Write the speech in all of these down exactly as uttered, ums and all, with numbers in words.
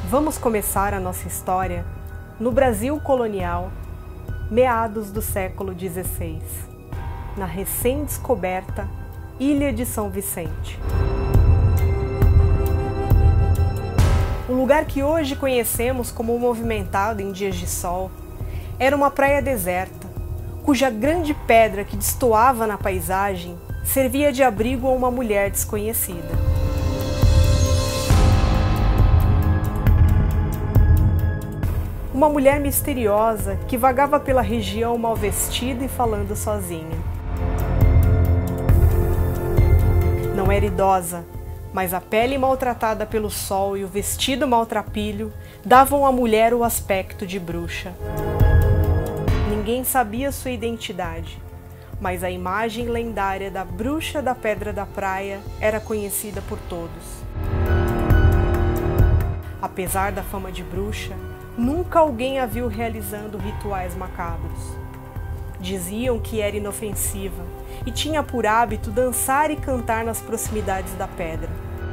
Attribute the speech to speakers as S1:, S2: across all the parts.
S1: Vamos começar a nossa história no Brasil colonial, meados do século dezesseis, na recém-descoberta Ilha de São Vicente. O lugar que hoje conhecemos como movimentado em dias de sol era uma praia deserta, cuja grande pedra que destoava na paisagem servia de abrigo a uma mulher desconhecida. Uma mulher misteriosa que vagava pela região mal vestida e falando sozinha. Não era idosa, mas a pele maltratada pelo sol e o vestido maltrapilho davam à mulher o aspecto de bruxa. Ninguém sabia sua identidade, mas a imagem lendária da bruxa da Pedra da Praia era conhecida por todos. Apesar da fama de bruxa, nunca alguém a viu realizando rituais macabros. Diziam que era inofensiva e tinha por hábito dançar e cantar nas proximidades da pedra.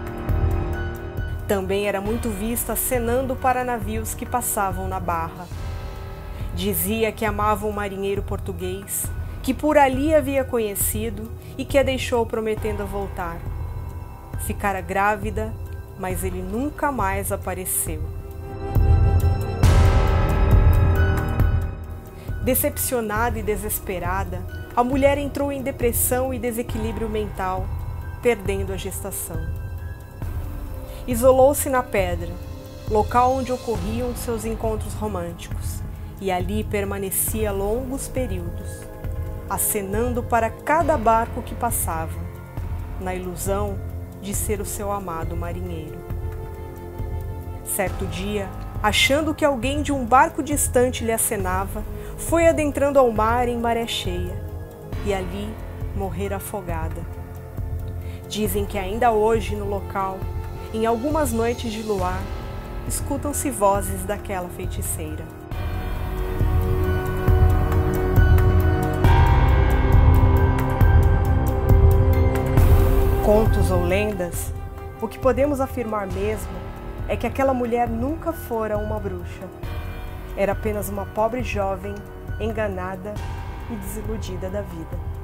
S1: Também era muito vista acenando para navios que passavam na barra. Dizia que amava um marinheiro português, que por ali havia conhecido e que a deixou prometendo voltar. Ficara grávida, mas ele nunca mais apareceu. Decepcionada e desesperada, a mulher entrou em depressão e desequilíbrio mental, perdendo a gestação. Isolou-se na pedra, local onde ocorriam seus encontros românticos, e ali permanecia longos períodos, acenando para cada barco que passava, na ilusão de ser o seu amado marinheiro. Certo dia, achando que alguém de um barco distante lhe acenava, foi adentrando ao mar em maré cheia, e ali morrer afogada. Dizem que ainda hoje no local, em algumas noites de luar, escutam-se vozes daquela feiticeira. Contos ou lendas, o que podemos afirmar mesmo é que aquela mulher nunca fora uma bruxa. Era apenas uma pobre jovem, enganada e desiludida da vida.